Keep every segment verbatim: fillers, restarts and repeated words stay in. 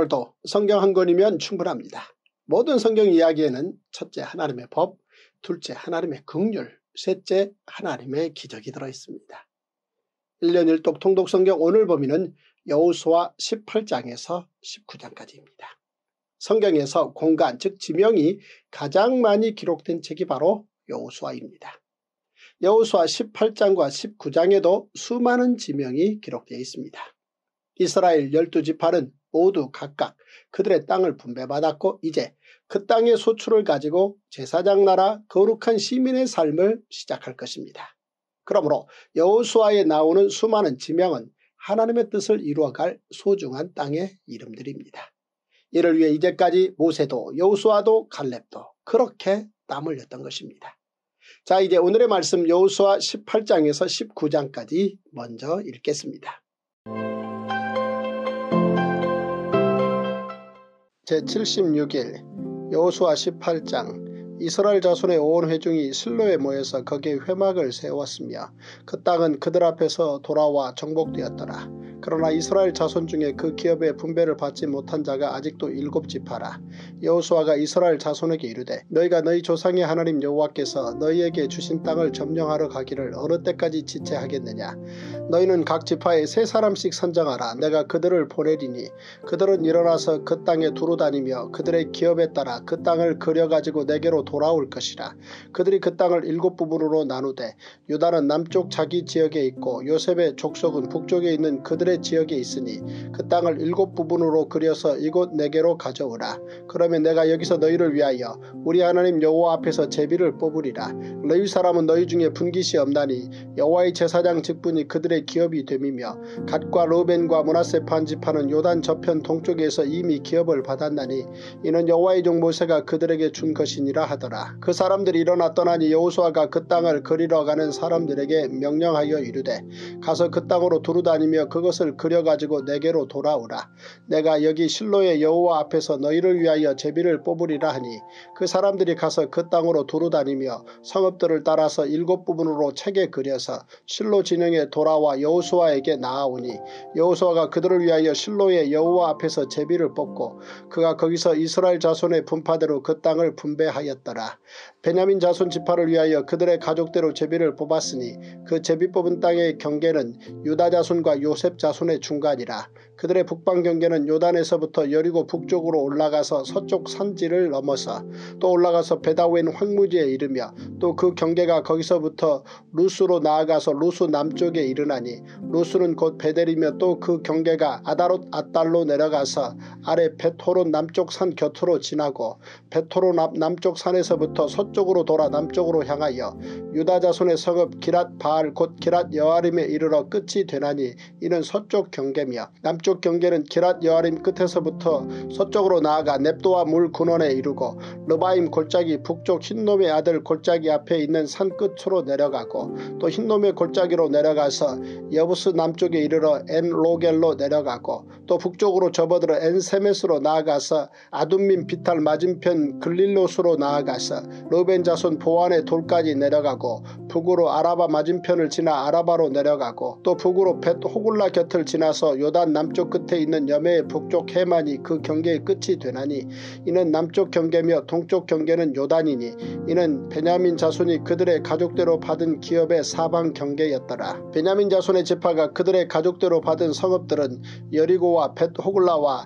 오늘도 성경 한 권이면 충분합니다. 모든 성경 이야기에는 첫째 하나님의 법, 둘째 하나님의 긍휼, 셋째 하나님의 기적이 들어있습니다. 일 년 일 독 통독 성경 오늘 범위는 여호수아 십팔 장에서 십구 장까지입니다. 성경에서 공간 즉 지명이 가장 많이 기록된 책이 바로 여호수아입니다. 여호수아 십팔 장과 십구 장에도 수많은 지명이 기록되어 있습니다. 이스라엘 열두 지파는 모두 각각 그들의 땅을 분배받았고 이제 그 땅의 소출을 가지고 제사장 나라 거룩한 시민의 삶을 시작할 것입니다. 그러므로 여호수아에 나오는 수많은 지명은 하나님의 뜻을 이루어갈 소중한 땅의 이름들입니다. 이를 위해 이제까지 모세도 여호수아도 갈렙도 그렇게 땀 흘렸던 것입니다. 자, 이제 오늘의 말씀 여호수아 십팔 장에서 십구 장까지 먼저 읽겠습니다. 제칠십육 일 여호수아 십팔 장. 이스라엘 자손의 온 회중이 실로에 모여서 거기에 회막을 세웠으며 그 땅은 그들 앞에서 돌아와 정복되었더라. 그러나 이스라엘 자손 중에 그 기업의 분배를 받지 못한 자가 아직도 일곱 지파라. 여호수아가 이스라엘 자손에게 이르되 너희가 너희 조상의 하나님 여호와께서 너희에게 주신 땅을 점령하러 가기를 어느 때까지 지체하겠느냐. 너희는 각 지파에 세 사람씩 선정하라. 내가 그들을 보내리니 그들은 일어나서 그 땅에 두루 다니며 그들의 기업에 따라 그 땅을 그려가지고 내게로 돌아올 것이라. 그들이 그 땅을 일곱 부분으로 나누되 유다는 남쪽 자기 지역에 있고 요셉의 족속은 북쪽에 있는 그들의 지역에 있으니 그 땅을 일곱 부분으로 그려서 이곳 내게로 가져오라. 그러면 내가 여기서 너희를 위하여 우리 하나님 여호와 앞에서 제비를 뽑으리라. 레위 사람은 너희 중에 분깃이 없나니 여호와의 제사장 직분이 그들의 기업이 됨이며 갓과 르벤과 므낫세 반지파는 요단 저편 동쪽에서 이미 기업을 받았나니 이는 여호와의 종 모세가 그들에게 준 것이니라 하더라. 그 사람들이 일어나 떠나니 여호수아가 그 땅을 그리러 가는 사람들에게 명령하여 이르되 가서 그 땅으로 두루 다니며 그것을 그려가지고 내게로 돌아오라. 내가 여기 실로의 여호와 앞에서 너희를 위하여 제비를 뽑으리라 하니 그 사람들이 가서 그 땅으로 두루 다니며 성읍들을 따라서 일곱 부분으로 책에 그려서 실로 진영에 돌아와 여호수아에게 나아오니 여호수아가 그들을 위하여 실로의 여호와 앞에서 제비를 뽑고 그가 거기서 이스라엘 자손의 분파대로 그 땅을 분배하였더라. 베냐민 자손 지파를 위하여 그들의 가족대로 제비를 뽑았으니 그 제비 뽑은 땅의 경계는 유다 자손과 요셉 자손의 중간이라. 그들의 북방 경계는 요단에서부터 여리고 북쪽으로 올라가서 서쪽 산지를 넘어서 또 올라가서 베다웬 황무지에 이르며 또 그 경계가 거기서부터 루스로 나아가서 루스 남쪽에 이르나니 루스는 곧 베델이며 또 그 경계가 아다롯 앗달로 내려가서 아래 베토론 남쪽 산 곁으로 지나고 베토론 앞 남쪽 산에서부터 서쪽으로 돌아 남쪽으로 향하여 유다 자손의 성읍 기랏 바알 곧 기랏 여아림에 이르러 끝이 되나니 이는 서쪽 경계며 남쪽 경계는 기랏 여아림 끝에서부터 서쪽으로 나아가 넵도와 물 근원에 이르고 르바임 골짜기 북쪽 흰놈의 아들 골짜기 앞에 있는 산 끝으로 내려가고 또 흰놈의 골짜기로 내려가서 여부스 남쪽에 이르러 엔로겔로 내려가고 또 북쪽으로 접어들어 엔세메스로 나아가서 아둠민 비탈 맞은편 글릴롯으로 나아가서 르벤 자손 보안의 돌까지 내려가고 북으로 아라바 맞은편을 지나 아라바로 내려가고 또 북으로 벳 호굴라 곁을 지나서 요단 남쪽 끝에 있는 여매의 북쪽 해만이 그 경계의 끝이 되나니 이는 남쪽 경계며 동쪽 경계는 요단이니 이는 베냐민 자손이 그들의 가족대로 받은 기업의 사방 경계였더라. 베냐민 자손의 지파가 그들의 가족대로 받은 성읍들은 여리고와 벳 호글라와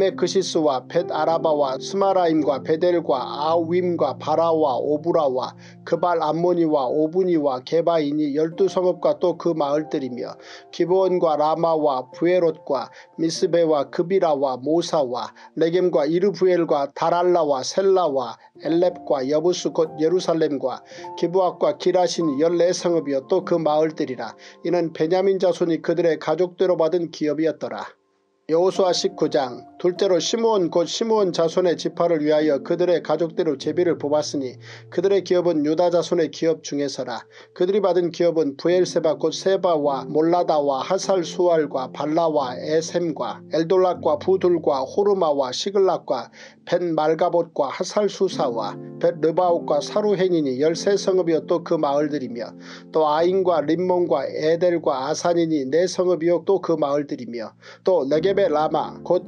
에메크시스와 벳 아라바와 스마라임과 베델과 아윈과 바라와 오브라와 그발 암모니와 오브니와 게바이니 열두 성읍과 또 그 마을들이며 기브온과 라마와 부에롯과 미스베와 그비라와 모사와 레겜과 이르부엘과 다랄라와 셀라와 엘렙과 여부스 곧 예루살렘과 기브앗과 기라신 열네 성읍이요 또 그 마을들이라. 이는 베냐민 자손이 그들의 가족대로 받은 기업이었더라. 여호수아 십구 장. 둘째로 시므온 곧 시므온 자손의 지파를 위하여 그들의 가족대로 제비를 뽑았으니 그들의 기업은 유다 자손의 기업 중에서라. 그들이 받은 기업은 부엘세바 곧 세바와 몰라다와 하살수알과 발라와 에셈과 엘돌락과 부둘과 호르마와 시글락과 벤 말가봇과 하살수사와 벳 르바옥과 사루헨이니 열세 성읍이요 또 그 마을들이며 또 아인과 림몬과 에델과 아산이니 네 성읍이요 또 그 마을들이며 또 네겝의 라마 곧 바알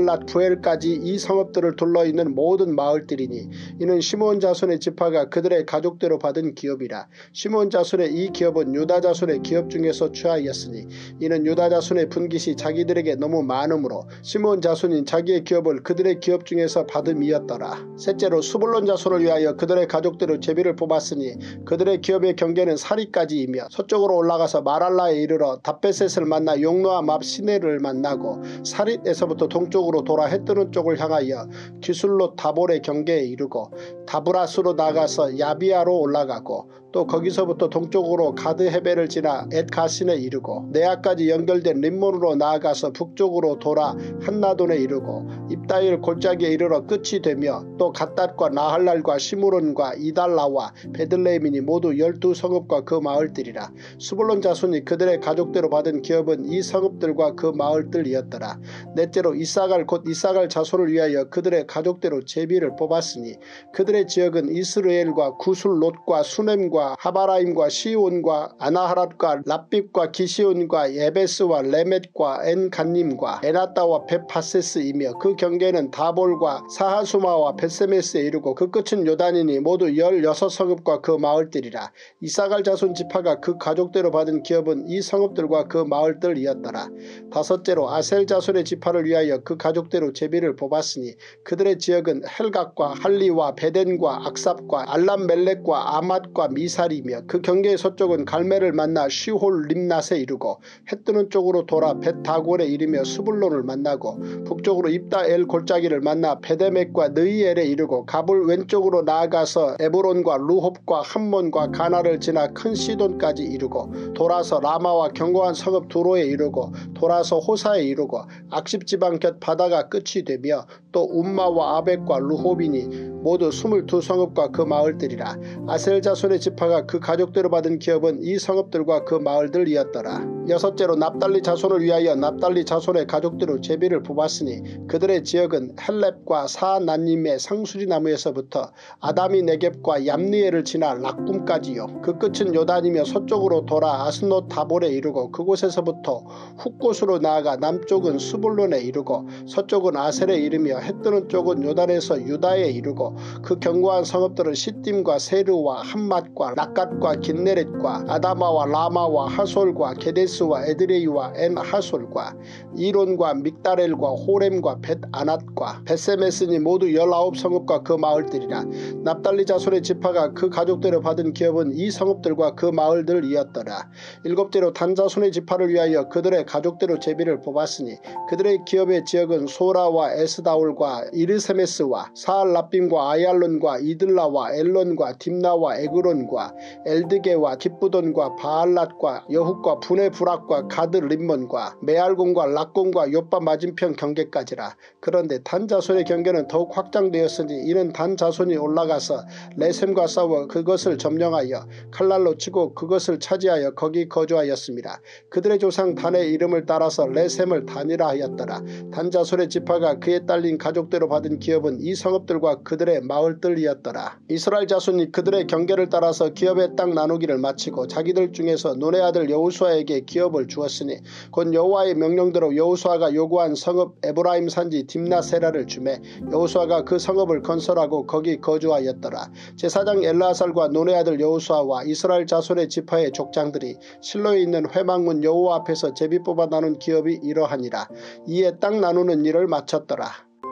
바알랏 부엘까지 이 성읍들을 둘러있는 모든 마을들이니 이는 시므온 자손의 지파가 그들의 가족대로 받은 기업이라. 시므온 자손의 이 기업은 유다 자손의 기업 중에서 취하였으니 이는 유다 자손의 분깃이 자기들에게 너무 많으므로 시므온 자손인 자기의 기업을 그들의 기업 중에서 받음이었더라. 셋째로 스불론 자손을 위하여 그들의 가족대로 제비를 뽑았으니 그들의 기업의 경계는 사리까지이며 서쪽으로 올라가서 마랄라에 이르러 답베셋을 만나 용노암 앞 시내를 만나고 사릿에서부터 동쪽으로 돌아 해뜨는 쪽을 향하여 기술롯 다볼의 경계에 이르고 다브라스로 나가서 야비아로 올라가고 또 거기서부터 동쪽으로 가드 헤벨을 지나 엣가신에 이르고 네아까지 연결된 림몬으로 나아가서 북쪽으로 돌아 한나돈에 이르고 입다일 골짜기에 이르러 끝이 되며 또 갓닷과 나할랄과 시므론과 이달라와 베들레헴이니 모두 열두 성읍과 그 마을들이라. 스불론 자손이 그들의 가족대로 받은 기업은 이 성읍들과 그 마을들이었더라. 넷째로 이사갈 곧 이사갈 자손을 위하여 그들의 가족대로 제비를 뽑았으니 그들의 지역은 이스르엘과 구술롯과 수넴과 하바라임과 시온과 아나하랏과 랍빕과 기시온과 예베스와 레멧과 엔간님과 에나따와 벳파세스이며 그 경계는 다볼과 사하수마와 벳세메스에 이르고 그 끝은 요단이니 모두 열여섯 성읍과 그 마을들이라. 이사갈 자손 지파가 그 가족대로 받은 기업은 이 성읍들과 그 마을들이었더라. 다섯째로 아셀 자손의 지파를 위하여 그 가족대로 제비를 뽑았으니 그들의 지역은 헬각과 할리와 베덴과 악삽과 알람멜렉과 아맛과 미살이며 그 경계의 서쪽은 갈멜을 만나 시홀 림낫에 이르고 해뜨는 쪽으로 돌아 벳다골에 이르며 스불론을 만나고 북쪽으로 입다엘 골짜기를 만나 베데멕과 느이엘에 이르고 갑을 왼쪽으로 나아가서 에브론과 루홉과 함몬과 가나를 지나 큰 시돈까지 이르고 돌아서 라마와 견고한 성읍 두로에 이르고 돌아서 호사에 이르고 악십지방 곁 바다가 끝이 되며 또 움마와 아벡과 루홉이니 모두 스물두 성읍과 그 마을들이라. 아셀 자손의 지파가 그 가족대로 받은 기업은 이 성읍들과 그 마을들이었더라. 여섯째로 납달리 자손을 위하여 납달리 자손의 가족대로 제비를 뽑았으니 그들의 지역은 헬렙과 사난님의 상수리나무에서부터 아다미 네겝과 얌니엘을 지나 락꿈까지요. 그 끝은 요단이며 서쪽으로 돌아 아스노 다볼에 이르고 그곳에서부터 훗곳으로 나아가 남쪽은 스불론에 이르고 서쪽은 아셀에 이르며 해뜨는 쪽은 요단에서 유다에 이르고 그 견고한 성읍들은 시딤과 세르와 함맛과 락갓과 긴네렛과 아다마와 라마와 하솔과 게데스와 에드레이와 엔하솔과 이론과 믹다렐과 호렘과 벳아낫과 벳세메스니 모두 열아홉 성읍과 그 마을들이라. 납달리 자손의 지파가 그 가족대로 받은 기업은 이 성읍들과 그 마을들이었더라. 일곱째로 단 자손의 지파를 위하여 그들의 가족대로 제비를 뽑았으니 그들의 기업의 지역은 소라와 에스다올과 이르세메스와 사알라빔과 아얄론과 이들라와 엘론과 딥나와 에그론과 엘드게와 깃부돈과 바알랏과 여훗과 부네부락과 가드 림몬과 메알곤과 락곤과 요빠 맞은편 경계까지라. 그런데 단 자손의 경계는 더욱 확장되었으니 이는 단 자손이 올라가서 레셈과 싸워 그것을 점령하여 칼날로 치고 그것을 차지하여 거기 거주하였습니다. 그들의 조상 단의 이름을 따라서 레셈을 단이라 하였더라. 단 자손의 지파가 그에 딸린 가족대로 받은 기업은 이 성읍들과 그들의 마을들이었더라. 이스라엘 자손이 그들의 경계를 따라서 기업의 땅 나누기를 마치고 자기들 중에서 눈의 아들 여호수아에게 기업을 주었으니 곧 여호와의 명령대로 여호수아가 요구한 성읍 에브라임 산지 딥나세라를 주매 여호수아가 그 성읍을 건설하고 거기 거주하였더라. 제사장 엘르아살과 눈의 아들 여호수아와 이스라엘 자손의 지파의 족장들이 실로에 있는 회막문 여호와 앞에서 제비 뽑아 나눈 기업이 이러하니라. 이에 땅 나누는 일을 마쳤더라.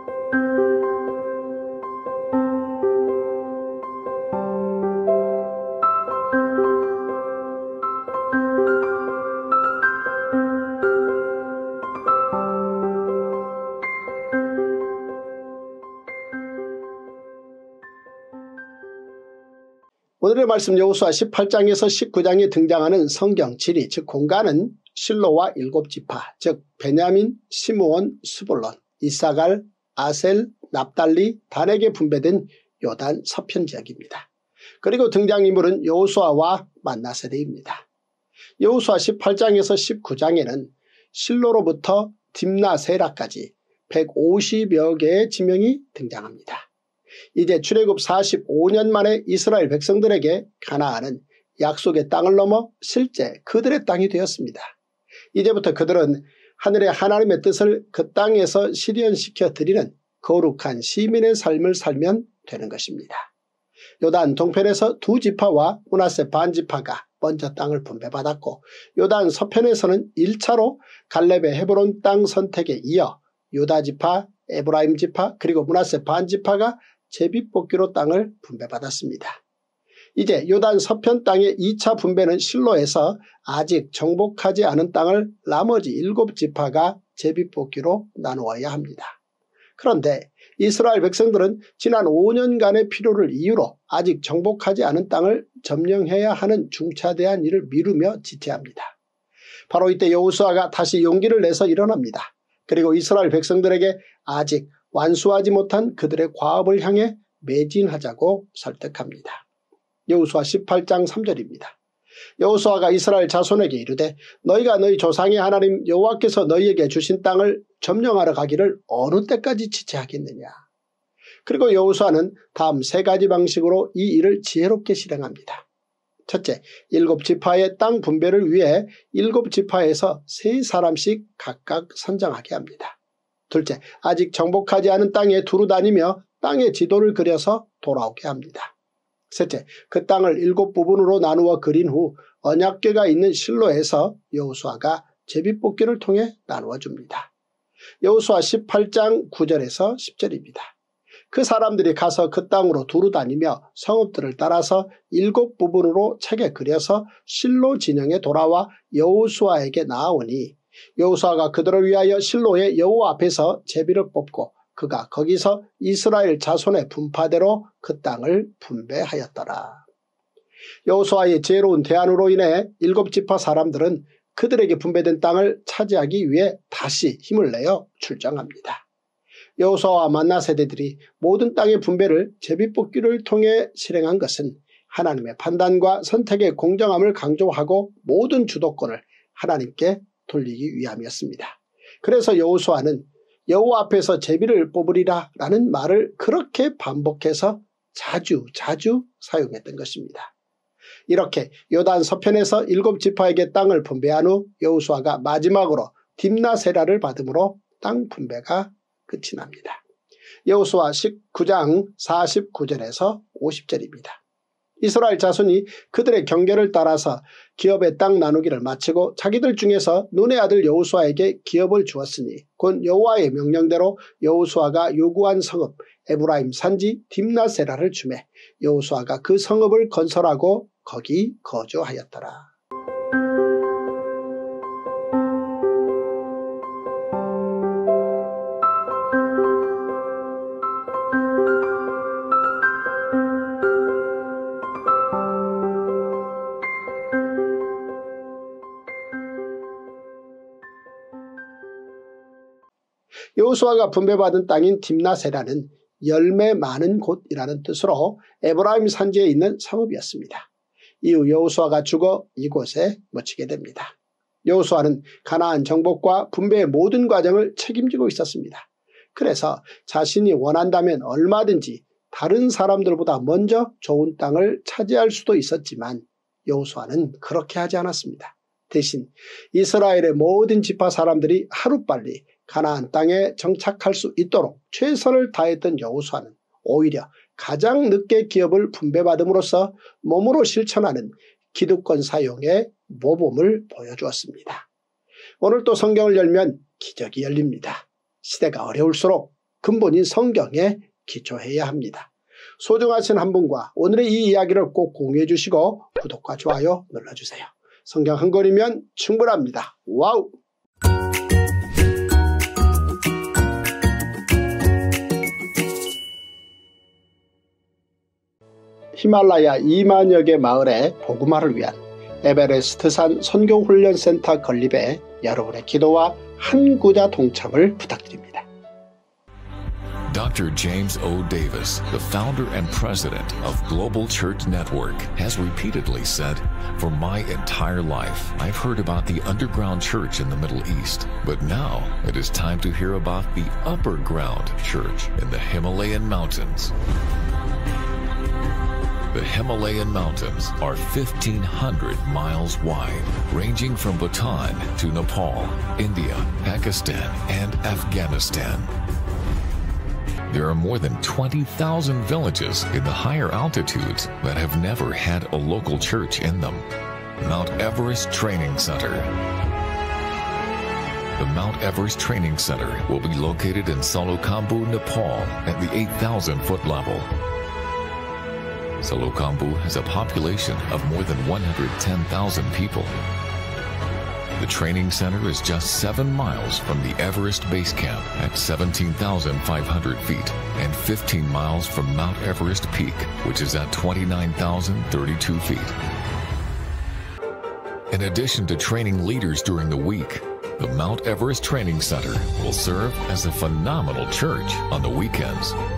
오늘의 말씀 여호수아 십팔 장에서 십구 장에 등장하는 성경 지리 즉 공간은 실로와 일곱 지파 즉 베냐민, 시므온, 스불론, 이사갈, 아셀, 납달리, 단에게 분배된 요단 서편 지역입니다. 그리고 등장인물은 여호수아와 만나세대입니다. 여호수아 십팔 장에서 십구 장에는 실로로부터 딥나세라까지 백오십여 개의 지명이 등장합니다. 이제 출애굽 사십오 년 만에 이스라엘 백성들에게 가나안은 약속의 땅을 넘어 실제 그들의 땅이 되었습니다. 이제부터 그들은 하늘의 하나님의 뜻을 그 땅에서 실현시켜 드리는 거룩한 시민의 삶을 살면 되는 것입니다. 요단 동편에서 두 지파와 므낫세 반지파가 먼저 땅을 분배받았고 요단 서편에서는 일 차로 갈렙의 헤브론 땅 선택에 이어 유다 지파, 에브라임 지파 그리고 므낫세 반지파가 제비뽑기로 땅을 분배받았습니다. 이제 요단 서편 땅의 이 차 분배는 실로에서 아직 정복하지 않은 땅을 나머지 일곱 지파가 제비뽑기로 나누어야 합니다. 그런데 이스라엘 백성들은 지난 오 년간의 피로를 이유로 아직 정복하지 않은 땅을 점령해야 하는 중차대한 일을 미루며 지체합니다. 바로 이때 여호수아가 다시 용기를 내서 일어납니다. 그리고 이스라엘 백성들에게 아직 완수하지 못한 그들의 과업을 향해 매진하자고 설득합니다. 여호수아 십팔 장 삼 절입니다. 여호수아가 이스라엘 자손에게 이르되 너희가 너희 조상의 하나님 여호와께서 너희에게 주신 땅을 점령하러 가기를 어느 때까지 지체하겠느냐. 그리고 여호수아는 다음 세 가지 방식으로 이 일을 지혜롭게 실행합니다. 첫째, 일곱 지파의 땅 분배를 위해 일곱 지파에서 세 사람씩 각각 선정하게 합니다. 둘째, 아직 정복하지 않은 땅에 두루 다니며 땅의 지도를 그려서 돌아오게 합니다. 셋째, 그 땅을 일곱 부분으로 나누어 그린 후 언약궤가 있는 실로에서 여호수아가 제비뽑기를 통해 나누어 줍니다. 여호수아 십팔 장 구 절에서 십 절입니다. 그 사람들이 가서 그 땅으로 두루 다니며 성읍들을 따라서 일곱 부분으로 책에 그려서 실로 진영에 돌아와 여호수아에게 나아오니 여호수아가 그들을 위하여 실로의 여호와 앞에서 제비를 뽑고 그가 거기서 이스라엘 자손의 분파대로 그 땅을 분배하였더라. 여호수아의 지혜로운 대안으로 인해 일곱 지파 사람들은 그들에게 분배된 땅을 차지하기 위해 다시 힘을 내어 출정합니다. 여호수아와 만나 세대들이 모든 땅의 분배를 제비뽑기를 통해 실행한 것은 하나님의 판단과 선택의 공정함을 강조하고 모든 주도권을 하나님께 돌리기 위함이었습니다. 그래서 여호수아는 여호와 앞에서 제비를 뽑으리라 라는 말을 그렇게 반복해서 자주 자주 사용했던 것입니다. 이렇게 요단 서편에서 일곱 지파에게 땅을 분배한 후 여호수아가 마지막으로 딥나세라를 받음으로 땅 분배가 끝이 납니다. 여호수아 십구 장 사십구 절에서 오십 절입니다. 이스라엘 자손이 그들의 경계를 따라서 기업의 땅 나누기를 마치고 자기들 중에서 눈의 아들 여호수아에게 기업을 주었으니 곧 여호와의 명령대로 여호수아가 요구한 성읍 에브라임 산지 딥나세라를 주매 여호수아가 그 성읍을 건설하고 거기 거주하였더라. 여호수아가 분배받은 땅인 딥나세라는 열매 많은 곳이라는 뜻으로 에브라임 산지에 있는 성읍이었습니다. 이후 여호수아가 죽어 이곳에 묻히게 됩니다. 여호수아는 가나안 정복과 분배의 모든 과정을 책임지고 있었습니다. 그래서 자신이 원한다면 얼마든지 다른 사람들보다 먼저 좋은 땅을 차지할 수도 있었지만 여호수아는 그렇게 하지 않았습니다. 대신 이스라엘의 모든 지파 사람들이 하루빨리 가나안 땅에 정착할 수 있도록 최선을 다했던 여호수아는 오히려 가장 늦게 기업을 분배받음으로써 몸으로 실천하는 기득권 사용의 모범을 보여주었습니다. 오늘 또 성경을 열면 기적이 열립니다. 시대가 어려울수록 근본인 성경에 기초해야 합니다. 소중하신 한 분과 오늘의 이 이야기를 꼭 공유해 주시고 구독과 좋아요 눌러주세요. 성경 한 권이면 충분합니다. 와우! 히말라야 이만여 개 마을의 복음화를 위한 에베레스트산 선교훈련센터 건립에 여러분의 기도와 한 구자 동참을 부탁드립니다. Doctor James O. Davis, the founder and president of Global Church Network, has repeatedly said, "For my entire life, I've heard about the underground church in the Middle East, but now it is time to hear about the upper ground church in the Himalayan mountains." The Himalayan mountains are fifteen hundred miles wide, ranging from Bhutan to Nepal, India, Pakistan, and Afghanistan. There are more than twenty thousand villages in the higher altitudes that have never had a local church in them. Mount Everest Training Center. The Mount Everest Training Center will be located in Salokhambu, Nepal at the eight thousand foot level. Salokhambu has a population of more than one hundred ten thousand people. The training center is just seven miles from the Everest Base Camp at seventeen thousand five hundred feet and fifteen miles from Mount Everest Peak, which is at twenty-nine thousand thirty-two feet. In addition to training leaders during the week, the Mount Everest Training Center will serve as a phenomenal church on the weekends.